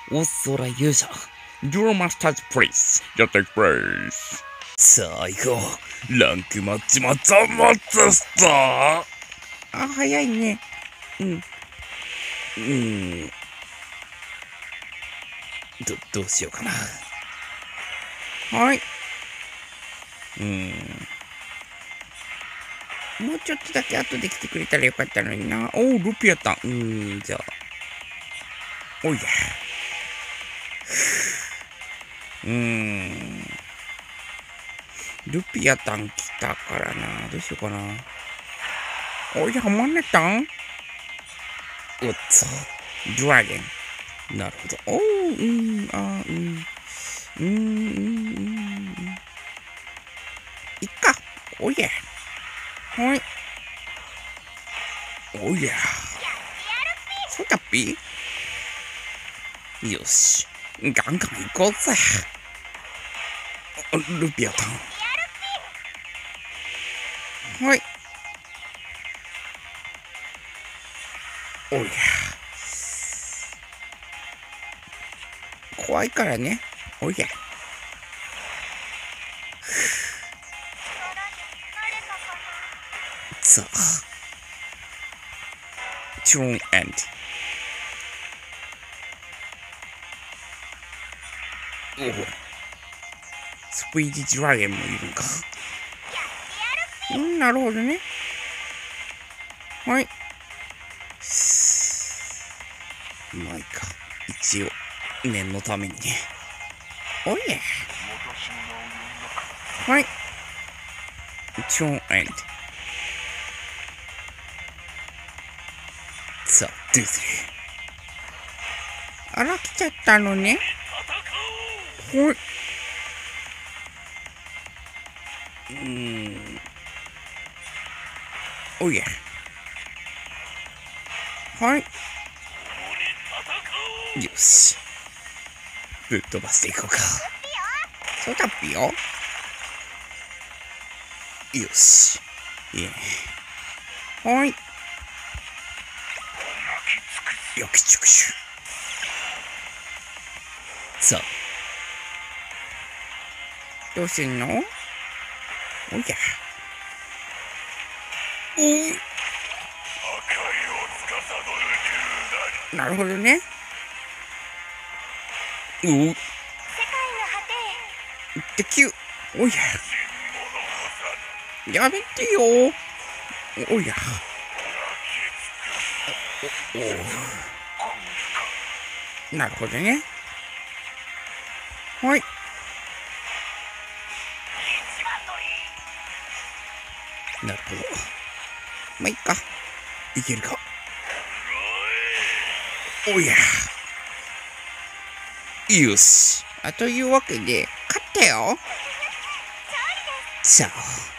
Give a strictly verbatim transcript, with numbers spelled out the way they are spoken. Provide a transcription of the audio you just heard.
お空勇者 Duel Masters Please やってくれ。さあ行こう。ランクマッチマッチマッチスター。あ、早いね。うんうんどどうしようかな。はい。うんもうちょっとだけ後で来てくれたらよかったのにな。おうルピアタン。うんじゃあおいやうーんルピアタン来たからな。どうしようかな。おいや、マネタンおっと、ドラゴン。なるほど。おう、うん、あ、うん。うん、うん、うん。いっか。おいや。はい。おいや。そうだっぴよし。ガンガン行こうぜ。ルピアタン。はい。おいや。怖いからね。おいや。さあ。チューンエンド。おお。スピーディドラゴンもいるんか。うん、なるほどね。はい。まあいいか。一応、念のためにね。おいえ。はい。チョーンエンド。さあ、ディズリー。あら、来ちゃったのね。はい。うーん。おいえ。はい。よし。ぶっ飛ばしていこうか。そうだっぴよ。よし。いえ。はい。焼き尽くし。さあ。どうすんの？おや。うん。なるほどね。うお。世界の果て。てきゅう。おや。やめてよ。おや。おお。なるほどね。はい。なるほど。まあ、いっか。いけるか。おや。よし。あというわけで、勝ったよ。さあ。